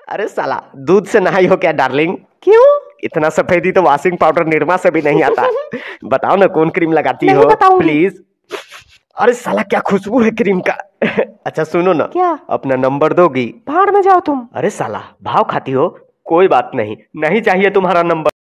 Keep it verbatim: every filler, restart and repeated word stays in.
अरे साला दूध से नहाई हो क्या डार्लिंग? क्यों? इतना सफेदी तो वॉशिंग पाउडर निरमा से भी नहीं आता। बताओ ना कौन क्रीम लगाती नहीं हो बताऊंगी। प्लीज। अरे साला क्या खुशबू है क्रीम का। अच्छा सुनो ना, क्या? अपना नंबर दोगी? भाड़ में जाओ तुम। अरे साला भाव खाती हो? कोई बात नहीं, नहीं चाहिए तुम्हारा नंबर।